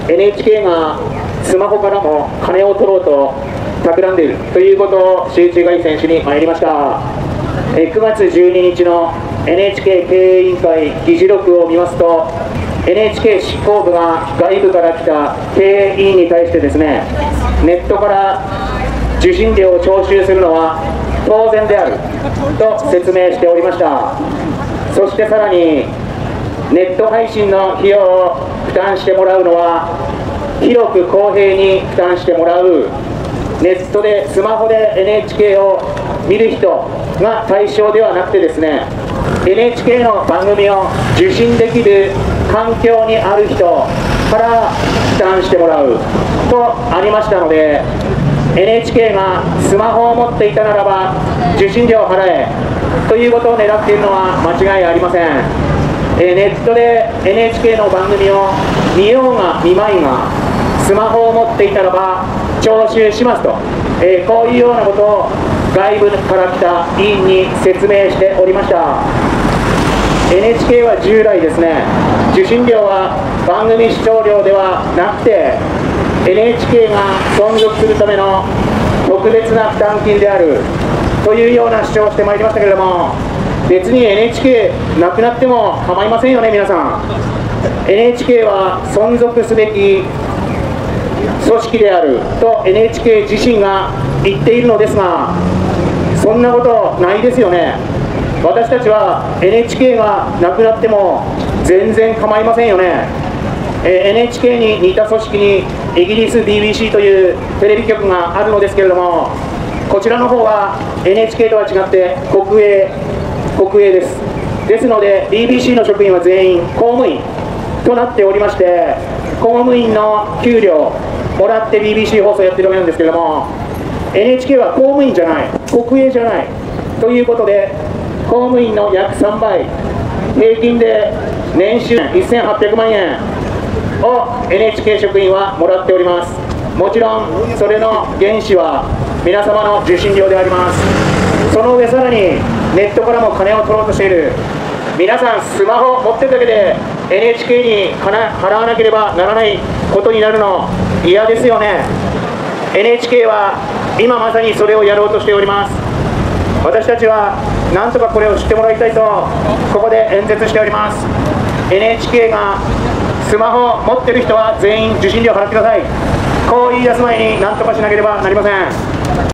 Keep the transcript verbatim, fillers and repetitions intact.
エヌエイチケー がスマホからも金を取ろうと企んでいるということを集中外選手に参りました。えくがつじゅうににちの エヌエイチケー 経営委員会議事録を見ますと、 エヌエイチケー 執行部が外部から来た経営委員に対してですね、ネットから受信料を徴収するのは当然であると説明しておりました。そしてさらにネット配信の費用を負担してもらうのは広く公平に負担してもらう、ネットでスマホで エヌエイチケー を見る人が対象ではなくてですね、 エヌエイチケー の番組を受信できる環境にある人から負担してもらうとありましたので、 エヌエイチケー がスマホを持っていたならば受信料を払えということを狙っているのは間違いありません。えー、ネットで エヌエイチケー の番組を見ようが見まいがスマホを持っていたらば徴収しますと、えー、こういうようなことを外部から来た委員に説明しておりました。 エヌエイチケー は従来ですね、受信料は番組視聴料ではなくて エヌエイチケー が存続するための特別な負担金であるというような主張をしてまいりましたけれども、別に エヌエイチケー なくなっても構いませんよね。皆さん、 エヌエイチケー は存続すべき組織であると エヌエイチケー 自身が言っているのですが、そんなことないですよね。私たちは エヌエイチケー がなくなっても全然構いませんよね。えー、エヌエイチケー に似た組織にイギリス ビービーシー というテレビ局があるのですけれども、こちらの方は エヌエイチケー とは違って国営国営です。ですので ビービーシー の職員は全員公務員となっておりまして、公務員の給料もらって ビービーシー 放送やってるわけなんですけれども、 エヌエイチケー は公務員じゃない、国営じゃないということで、公務員の約さんばい、平均で年収せんはっぴゃくまんえんを エヌエイチケー 職員はもらっております。もちろんそれの原資は皆様の受信料であります。その上さらにネットからも金を取ろうとしている。皆さんスマホを持ってるだけで エヌエイチケー に金払わなければならないことになるの嫌ですよね。 エヌエイチケー は今まさにそれをやろうとしております。私たちはなんとかこれを知ってもらいたいとここで演説しております。 エヌエイチケー がスマホを持ってる人は全員受信料払ってください。こう言い出す前に何とかしなければなりません。